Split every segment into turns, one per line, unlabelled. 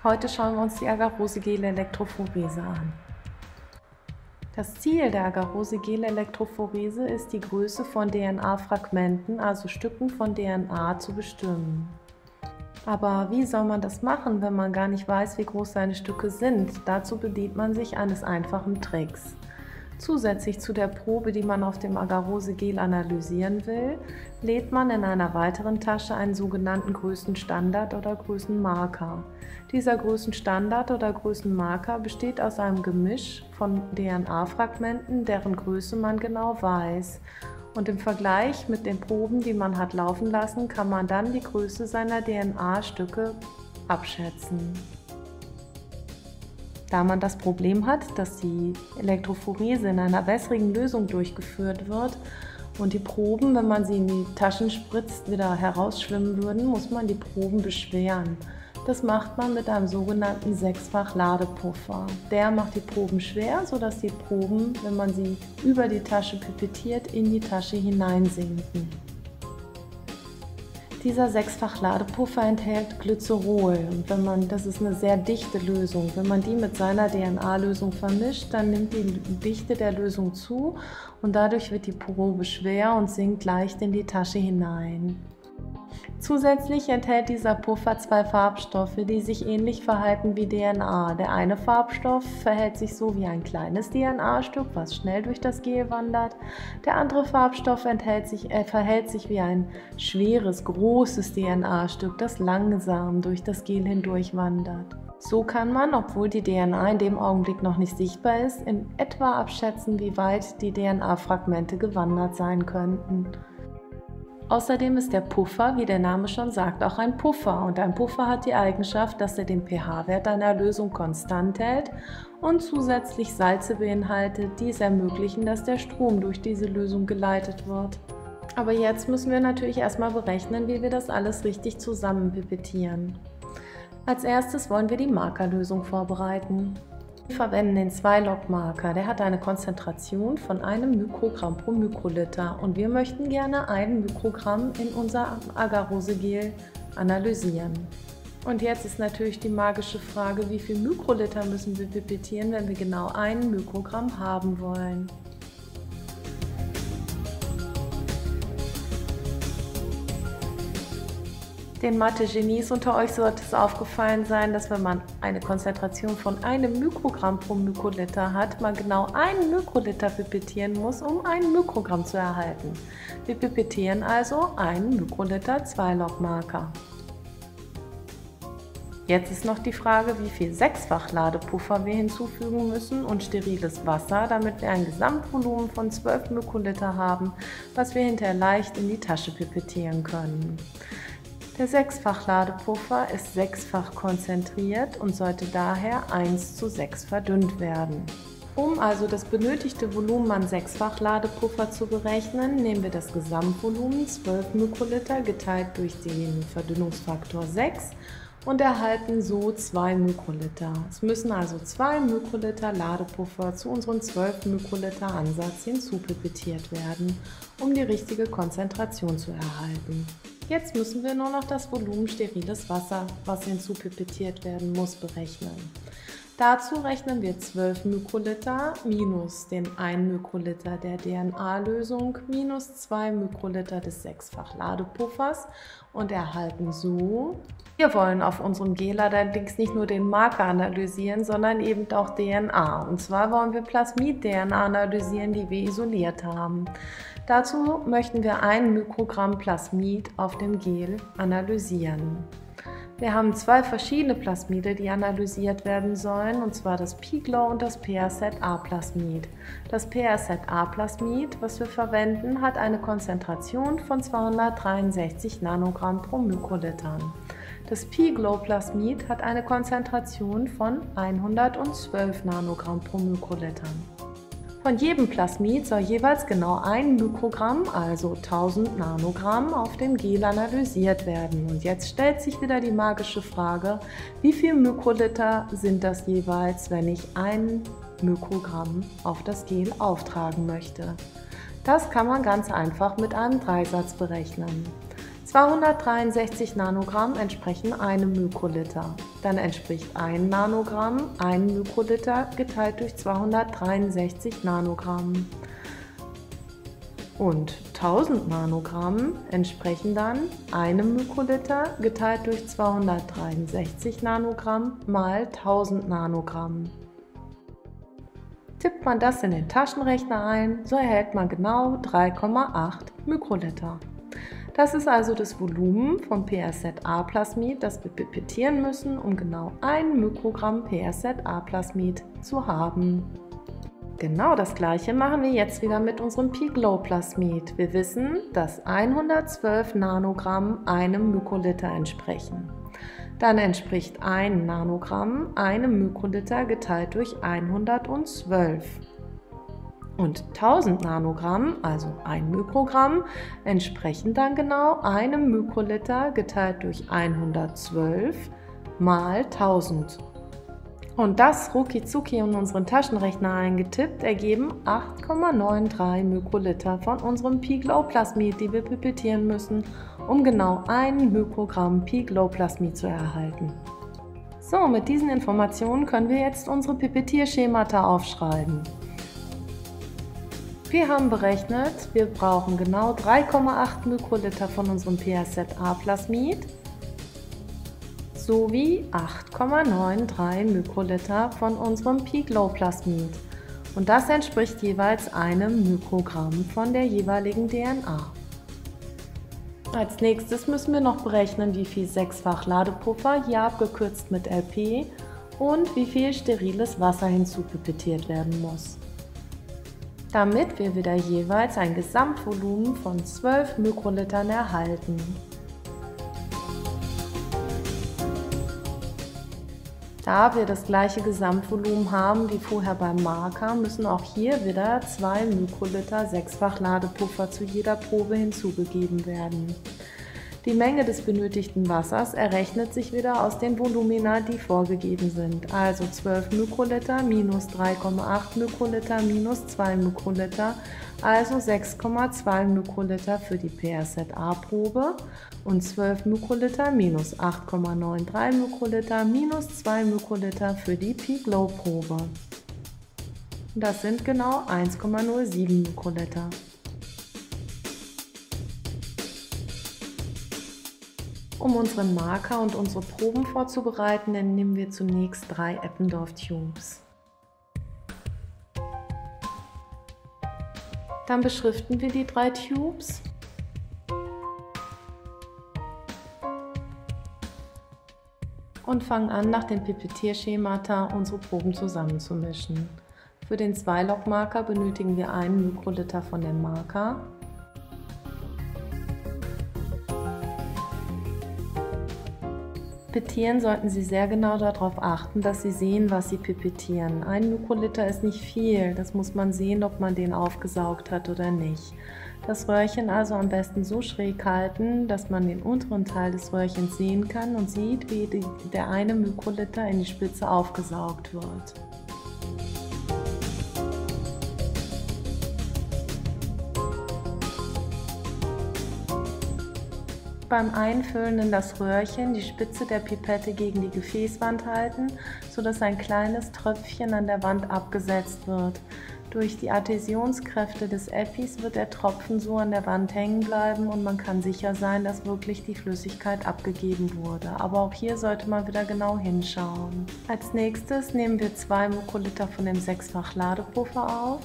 Heute schauen wir uns die Agarose-Gel-Elektrophorese an. Das Ziel der Agarose-Gel-Elektrophorese ist, die Größe von DNA-Fragmenten, also Stücken von DNA, zu bestimmen. Aber wie soll man das machen, wenn man gar nicht weiß, wie groß seine Stücke sind? Dazu bedient man sich eines einfachen Tricks. Zusätzlich zu der Probe, die man auf dem Agarose-Gel analysieren will, lädt man in einer weiteren Tasche einen sogenannten Größenstandard oder Größenmarker. Dieser Größenstandard oder Größenmarker besteht aus einem Gemisch von DNA-Fragmenten, deren Größe man genau weiß. Und im Vergleich mit den Proben, die man hat laufen lassen, kann man dann die Größe seiner DNA-Stücke abschätzen. Da man das Problem hat, dass die Elektrophorese in einer wässrigen Lösung durchgeführt wird und die Proben, wenn man sie in die Taschen spritzt, wieder herausschwimmen würden, muss man die Proben beschweren. Das macht man mit einem sogenannten 6-fach-Ladepuffer. Der macht die Proben schwer, sodass die Proben, wenn man sie über die Tasche pipettiert, in die Tasche hineinsinken. Dieser 6-fach-Ladepuffer enthält Glycerol und das ist eine sehr dichte Lösung. Wenn man die mit seiner DNA-Lösung vermischt, dann nimmt die Dichte der Lösung zu und dadurch wird die Probe schwer und sinkt leicht in die Tasche hinein. Zusätzlich enthält dieser Puffer zwei Farbstoffe, die sich ähnlich verhalten wie DNA. Der eine Farbstoff verhält sich so wie ein kleines DNA-Stück, was schnell durch das Gel wandert. Der andere Farbstoff verhält sich wie ein schweres, großes DNA-Stück, das langsam durch das Gel hindurch wandert. So kann man, obwohl die DNA in dem Augenblick noch nicht sichtbar ist, in etwa abschätzen, wie weit die DNA-Fragmente gewandert sein könnten. Außerdem ist der Puffer, wie der Name schon sagt, auch ein Puffer und ein Puffer hat die Eigenschaft, dass er den pH-Wert einer Lösung konstant hält und zusätzlich Salze beinhaltet, die es ermöglichen, dass der Strom durch diese Lösung geleitet wird. Aber jetzt müssen wir natürlich erstmal berechnen, wie wir das alles richtig zusammen pipettieren. Als erstes wollen wir die Markerlösung vorbereiten. Wir verwenden den 2-Log-Marker, der hat eine Konzentration von 1 Mikrogramm pro Mikroliter und wir möchten gerne 1 Mikrogramm in unser Agarose-Gel analysieren. Und jetzt ist natürlich die magische Frage, wie viel Mikroliter müssen wir pipettieren, wenn wir genau 1 Mikrogramm haben wollen. Den Mathe-Genies unter euch sollte es aufgefallen sein, dass wenn man eine Konzentration von 1 Mikrogramm pro Mikroliter hat, man genau 1 Mikroliter pipettieren muss, um 1 Mikrogramm zu erhalten. Wir pipettieren also 1 Mikroliter 2-Log-Marker. Jetzt ist noch die Frage, wie viel 6-fach-Ladepuffer wir hinzufügen müssen und steriles Wasser, damit wir ein Gesamtvolumen von 12 Mikroliter haben, was wir hinterher leicht in die Tasche pipettieren können. Der 6-fach-Ladepuffer ist 6-fach konzentriert und sollte daher 1:6 verdünnt werden. Um also das benötigte Volumen an 6-fach-Ladepuffer zu berechnen, nehmen wir das Gesamtvolumen 12 Mikroliter geteilt durch den Verdünnungsfaktor 6 und erhalten so 2 Mikroliter. Es müssen also 2 Mikroliter Ladepuffer zu unserem 12 Mikroliter Ansatz hinzupipettiert werden, um die richtige Konzentration zu erhalten. Jetzt müssen wir nur noch das Volumen steriles Wasser, was hinzupipettiert werden muss, berechnen. Dazu rechnen wir 12 Mikroliter minus den 1 Mikroliter der DNA-Lösung minus 2 Mikroliter des 6-fach-Ladepuffers und erhalten so: Wir wollen auf unserem Gel allerdings nicht nur den Marker analysieren, sondern eben auch DNA. Und zwar wollen wir Plasmid-DNA analysieren, die wir isoliert haben. Dazu möchten wir 1 Mikrogramm Plasmid auf dem Gel analysieren. Wir haben zwei verschiedene Plasmide, die analysiert werden sollen, und zwar das Piglow und das PRZ-A-Plasmid. Das PRZ-A-Plasmid, was wir verwenden, hat eine Konzentration von 263 Nanogramm pro Mikroliter. Das Piglow-Plasmid hat eine Konzentration von 112 Nanogramm pro Mikroliter. Von jedem Plasmid soll jeweils genau 1 Mikrogramm, also 1000 Nanogramm, auf dem Gel analysiert werden. Und jetzt stellt sich wieder die magische Frage, wie viel Mikroliter sind das jeweils, wenn ich 1 Mikrogramm auf das Gel auftragen möchte? Das kann man ganz einfach mit einem Dreisatz berechnen. 263 Nanogramm entsprechen einem Mikroliter. Dann entspricht 1 Nanogramm 1 Mikroliter geteilt durch 263 Nanogramm. Und 1000 Nanogramm entsprechen dann einem Mikroliter geteilt durch 263 Nanogramm mal 1000 Nanogramm. Tippt man das in den Taschenrechner ein, so erhält man genau 3,8 Mikroliter. Das ist also das Volumen von PRZ-A-Plasmid, das wir pipettieren müssen, um genau 1 Mikrogramm PRZ-A-Plasmid zu haben. Genau das gleiche machen wir jetzt wieder mit unserem P-Glow-Plasmid. Wir wissen, dass 112 Nanogramm einem Mikroliter entsprechen. Dann entspricht 1 Nanogramm einem Mikroliter geteilt durch 112. Und 1000 Nanogramm, also 1 Mikrogramm, entsprechen dann genau einem Mikroliter geteilt durch 112 mal 1000. Und das rucki-zucki in unseren Taschenrechner eingetippt, ergeben 8,93 Mikroliter von unserem P-Glow-Plasmid, die wir pipettieren müssen, um genau 1 Mikrogramm P-Glow-Plasmid zu erhalten. So, mit diesen Informationen können wir jetzt unsere Pipettierschemata aufschreiben. Wir haben berechnet, wir brauchen genau 3,8 Mikroliter von unserem PRZ-A-Plasmid sowie 8,93 Mikroliter von unserem P-Glow-Plasmid. Und das entspricht jeweils einem Mikrogramm von der jeweiligen DNA. Als nächstes müssen wir noch berechnen, wie viel 6-fach Ladepuffer, hier abgekürzt mit LP, und wie viel steriles Wasser hinzupipettiert werden muss, damit wir wieder jeweils ein Gesamtvolumen von 12 Mikrolitern erhalten. Da wir das gleiche Gesamtvolumen haben wie vorher beim Marker, müssen auch hier wieder 2 Mikroliter 6-fach Ladepuffer zu jeder Probe hinzugegeben werden. Die Menge des benötigten Wassers errechnet sich wieder aus den Volumina, die vorgegeben sind, also 12 Mikroliter minus 3,8 Mikroliter minus 2 Mikroliter, also 6,2 Mikroliter für die PRZ-A-Probe und 12 Mikroliter minus 8,93 Mikroliter minus 2 Mikroliter für die P-Glow-Probe. Das sind genau 1,07 Mikroliter. Um unseren Marker und unsere Proben vorzubereiten, nehmen wir zunächst 3 Eppendorf Tubes. Dann beschriften wir die 3 Tubes und fangen an, nach den Pipettierschemata unsere Proben zusammenzumischen. Für den 2-Log-Marker benötigen wir 1 Mikroliter von dem Marker. Pipettieren sollten Sie sehr genau darauf achten, dass Sie sehen, was Sie pipettieren. 1 Mikroliter ist nicht viel, das muss man sehen, ob man den aufgesaugt hat oder nicht. Das Röhrchen also am besten so schräg halten, dass man den unteren Teil des Röhrchens sehen kann und sieht, wie der 1 Mikroliter in die Spitze aufgesaugt wird. Beim Einfüllen in das Röhrchen die Spitze der Pipette gegen die Gefäßwand halten, sodass ein kleines Tröpfchen an der Wand abgesetzt wird. Durch die Adhäsionskräfte des Epis wird der Tropfen so an der Wand hängen bleiben und man kann sicher sein, dass wirklich die Flüssigkeit abgegeben wurde. Aber auch hier sollte man wieder genau hinschauen. Als nächstes nehmen wir 2 Mikroliter von dem 6-fach Ladepuffer auf.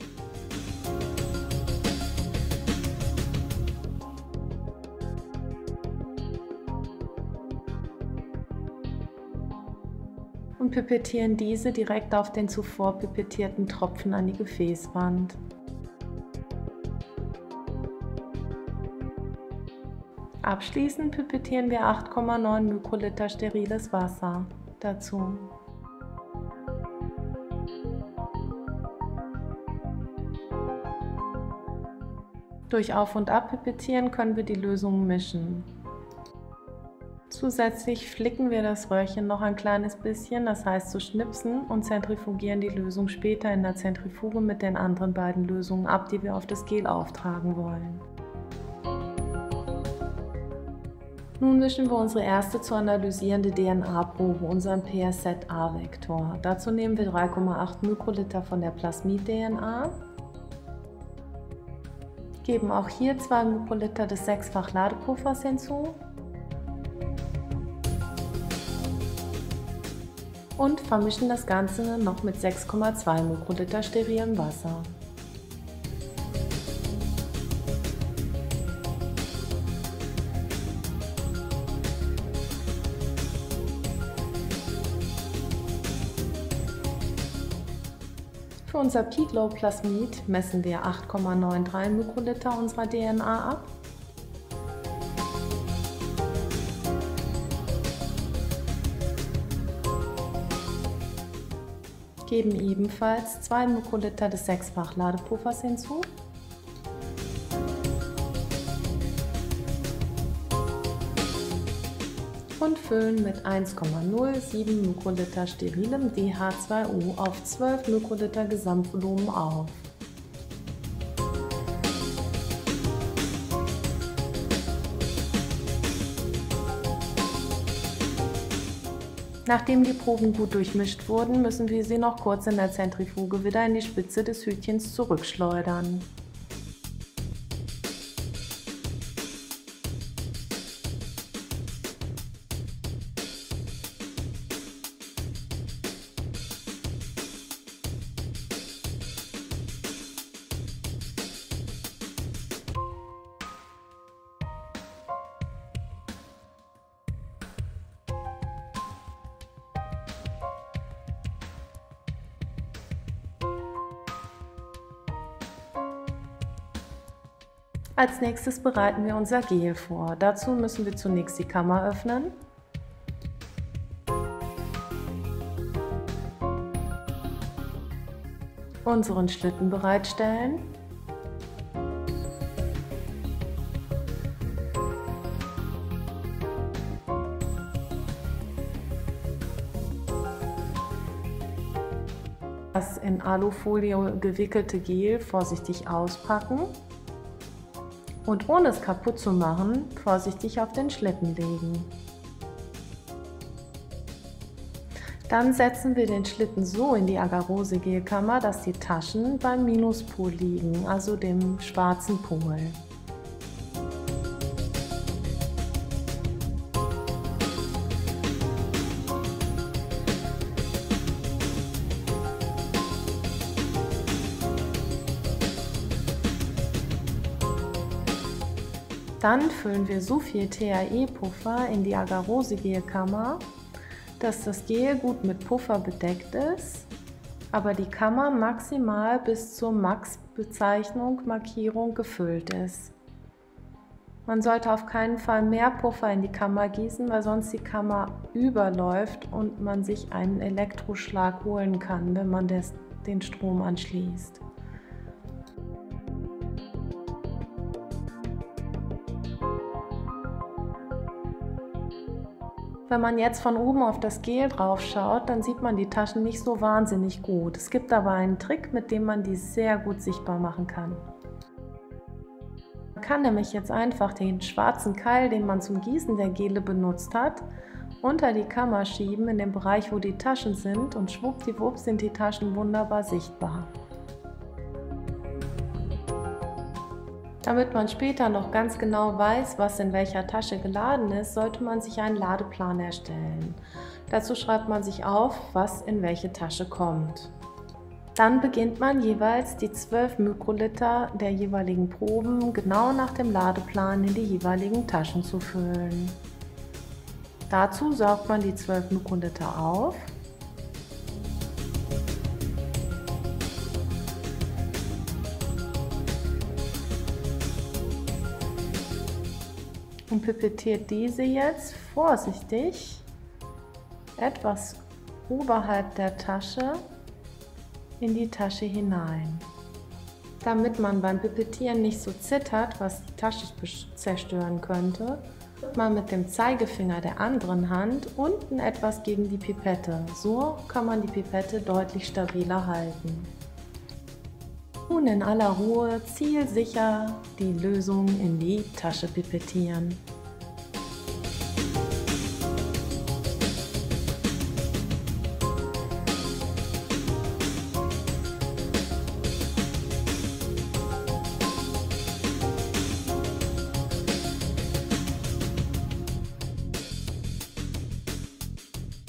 Und pipettieren diese direkt auf den zuvor pipettierten Tropfen an die Gefäßwand. Abschließend pipettieren wir 8,9 Mikroliter steriles Wasser dazu. Durch Auf- und Abpipettieren können wir die Lösung mischen. Zusätzlich flicken wir das Röhrchen noch ein kleines bisschen, das heißt so schnipsen, und zentrifugieren die Lösung später in der Zentrifuge mit den anderen beiden Lösungen ab, die wir auf das Gel auftragen wollen. Nun mischen wir unsere erste zu analysierende DNA-Probe, unseren PSZ-A-Vektor. Dazu nehmen wir 3,8 Mikroliter von der Plasmid-DNA, geben auch hier 2 Mikroliter des 6-fach Ladepuffers hinzu und vermischen das Ganze noch mit 6,2 Mikroliter sterilem Wasser. Für unser Piglow-Plasmid messen wir 8,93 Mikroliter unserer DNA ab. Geben ebenfalls 2 Mikroliter des 6-fach Ladepuffers hinzu. Und füllen mit 1,07 Mikroliter sterilem DH2O auf 12 Mikroliter Gesamtvolumen auf. Nachdem die Proben gut durchmischt wurden, müssen wir sie noch kurz in der Zentrifuge wieder in die Spitze des Hütchens zurückschleudern. Als nächstes bereiten wir unser Gel vor. Dazu müssen wir zunächst die Kammer öffnen. Unseren Schlitten bereitstellen. Das in Alufolie gewickelte Gel vorsichtig auspacken. Und ohne es kaputt zu machen, vorsichtig auf den Schlitten legen. Dann setzen wir den Schlitten so in die Agarose-Gelkammer, dass die Taschen beim Minuspol liegen, also dem schwarzen Pol. Dann füllen wir so viel THE-Puffer in die Agarose-Gelkammer, dass das Gel gut mit Puffer bedeckt ist, aber die Kammer maximal bis zur Max-Bezeichnung Markierung gefüllt ist. Man sollte auf keinen Fall mehr Puffer in die Kammer gießen, weil sonst die Kammer überläuft und man sich einen Elektroschlag holen kann, wenn man den Strom anschließt. Wenn man jetzt von oben auf das Gel drauf schaut, dann sieht man die Taschen nicht so wahnsinnig gut. Es gibt aber einen Trick, mit dem man die sehr gut sichtbar machen kann. Man kann nämlich jetzt einfach den schwarzen Keil, den man zum Gießen der Gele benutzt hat, unter die Kammer schieben in den Bereich, wo die Taschen sind, und schwuppdiwupp sind die Taschen wunderbar sichtbar. Damit man später noch ganz genau weiß, was in welcher Tasche geladen ist, sollte man sich einen Ladeplan erstellen. Dazu schreibt man sich auf, was in welche Tasche kommt. Dann beginnt man jeweils die 12 Mikroliter der jeweiligen Proben genau nach dem Ladeplan in die jeweiligen Taschen zu füllen. Dazu saugt man die 12 Mikroliter auf. Und pipettiert diese jetzt vorsichtig etwas oberhalb der Tasche in die Tasche hinein. Damit man beim Pipettieren nicht so zittert, was die Tasche zerstören könnte, drückt man mit dem Zeigefinger der anderen Hand unten etwas gegen die Pipette. So kann man die Pipette deutlich stabiler halten. Nun in aller Ruhe zielsicher die Lösung in die Tasche pipettieren.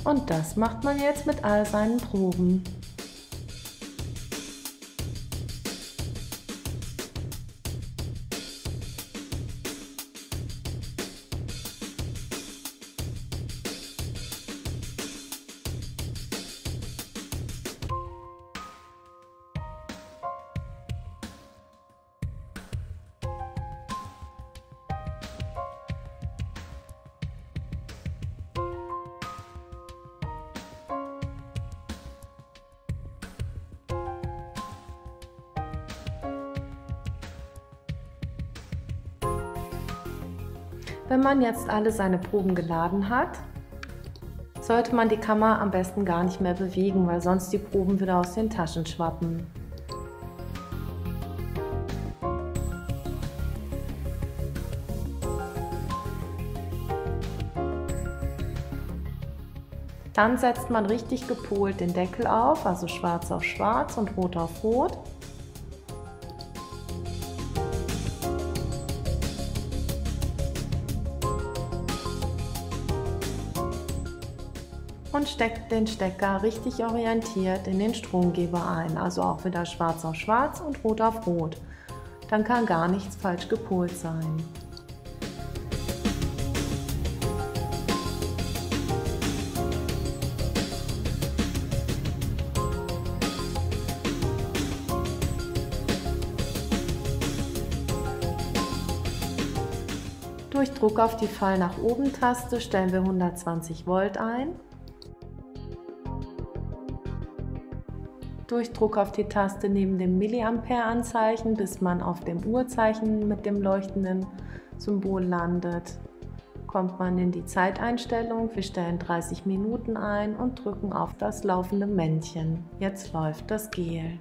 Und das macht man jetzt mit all seinen Proben. Wenn man jetzt alle seine Proben geladen hat, sollte man die Kammer am besten gar nicht mehr bewegen, weil sonst die Proben wieder aus den Taschen schwappen. Dann setzt man richtig gepolt den Deckel auf, also schwarz auf schwarz und rot auf rot. Und steckt den Stecker richtig orientiert in den Stromgeber ein, also auch wieder schwarz auf schwarz und rot auf rot. Dann kann gar nichts falsch gepolt sein. Durch Druck auf die Fall nach oben Taste stellen wir 120 Volt ein. Durch Druck auf die Taste neben dem Milliampere-Anzeichen, bis man auf dem Uhrzeichen mit dem leuchtenden Symbol landet, kommt man in die Zeiteinstellung. Wir stellen 30 Minuten ein und drücken auf das laufende Männchen. Jetzt läuft das Gel.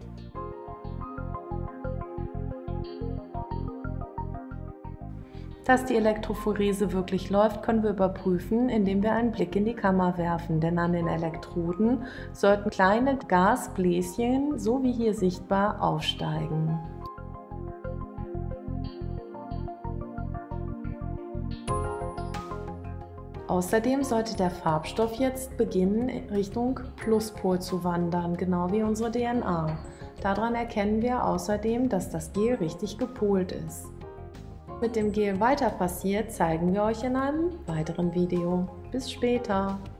Dass die Elektrophorese wirklich läuft, können wir überprüfen, indem wir einen Blick in die Kammer werfen, denn an den Elektroden sollten kleine Gasbläschen, so wie hier sichtbar, aufsteigen. Außerdem sollte der Farbstoff jetzt beginnen, in Richtung Pluspol zu wandern, genau wie unsere DNA. Daran erkennen wir außerdem, dass das Gel richtig gepolt ist. Mit dem Gel weiter passiert, zeigen wir euch in einem weiteren Video. Bis später!